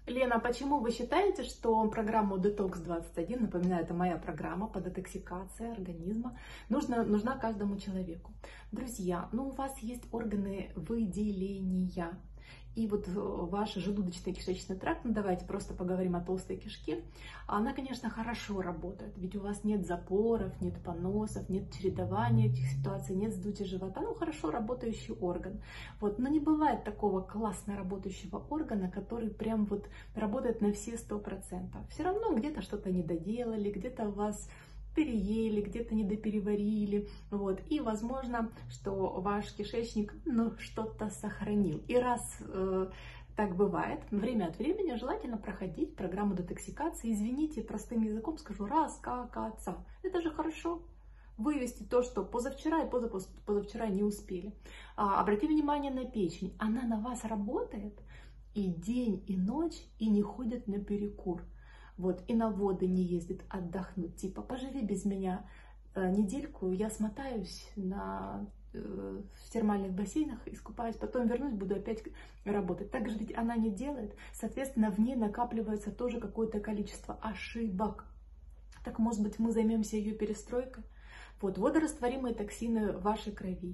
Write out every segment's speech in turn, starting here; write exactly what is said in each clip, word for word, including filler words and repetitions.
Лена, а почему вы считаете, что программу детокс двадцать один, напоминаю, это моя программа по детоксикации организма, нужна, нужна каждому человеку? Друзья, ну у вас есть органы выделения. И вот ваш желудочно-кишечный тракт, ну давайте просто поговорим о толстой кишке, она, конечно, хорошо работает, ведь у вас нет запоров, нет поносов, нет чередования этих ситуаций, нет вздутия живота, ну хорошо работающий орган. Вот, но не бывает такого классно работающего органа, который прям вот работает на все сто процентов. Все равно где-то что-то не доделали, где-то у вас переели, где-то недопереварили, вот, и возможно, что ваш кишечник, ну, что-то сохранил. И раз э, так бывает, время от времени желательно проходить программу детоксикации. Извините, простым языком скажу, раскакаться. Это же хорошо. Вывести то, что позавчера и позавчера не успели. А, обратите внимание на печень, она на вас работает и день, и ночь, и не ходит на перекур. Вот, и на воды не ездит отдохнуть, типа, поживи без меня э, недельку, я смотаюсь на, э, в термальных бассейнах, искупаюсь, потом вернусь, буду опять работать. Так же ведь она не делает, соответственно, в ней накапливается тоже какое-то количество ошибок. Так, может быть, мы займемся ее перестройкой? Вот, водорастворимые токсины в вашей крови.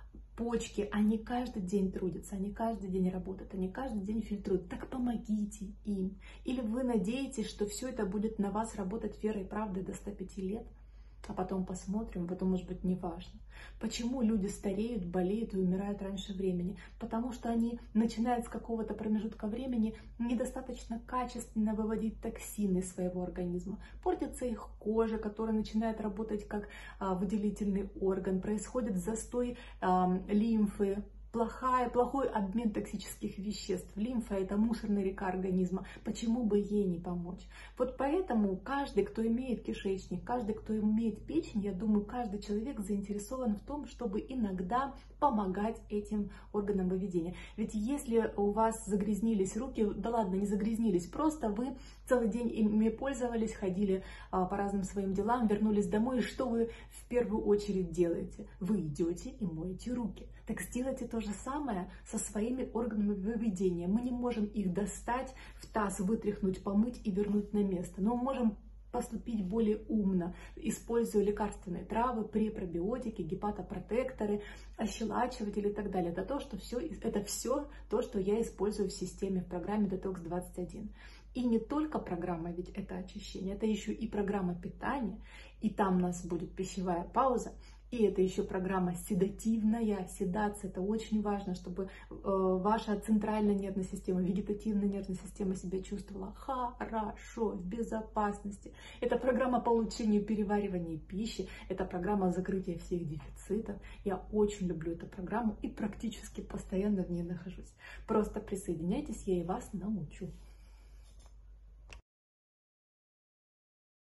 Почки, они каждый день трудятся, они каждый день работают, они каждый день фильтруют. Так помогите им. Или вы надеетесь, что все это будет на вас работать верой и правдой до ста пяти лет, а потом посмотрим, потом, может быть, не важно. Почему люди стареют, болеют и умирают раньше времени? Потому что они начинают с какого-то промежутка времени недостаточно качественно выводить токсины из своего организма. Портится их кожа, которая начинает работать как а, выделительный орган, происходит застой а, лимфы, Плохая, плохой обмен токсических веществ. Лимфа – это мусорная река организма. Почему бы ей не помочь? Вот поэтому каждый, кто имеет кишечник, каждый, кто имеет печень, я думаю, каждый человек заинтересован в том, чтобы иногда помогать этим органам выведения. Ведь если у вас загрязнились руки, да ладно, не загрязнились, просто вы целый день ими пользовались, ходили а, по разным своим делам, вернулись домой, и что вы в первую очередь делаете? Вы идете и моете руки. Так сделайте то же самое со своими органами выведения. Мы не можем их достать, в таз вытряхнуть, помыть и вернуть на место. Но мы можем поступить более умно, используя лекарственные травы, препробиотики, гепатопротекторы, ощелачиватели и так далее. Это то, что все, это все то, что я использую в системе в программе детокс двадцать один. И не только программа, ведь это очищение, это еще и программа питания, и там у нас будет пищевая пауза. И это еще программа седативная. Седация – это очень важно, чтобы э, ваша центральная нервная система, вегетативная нервная система себя чувствовала хорошо, в безопасности. Это программа по улучшению переваривания пищи. Это программа закрытия всех дефицитов. Я очень люблю эту программу и практически постоянно в ней нахожусь. Просто присоединяйтесь, я и вас научу.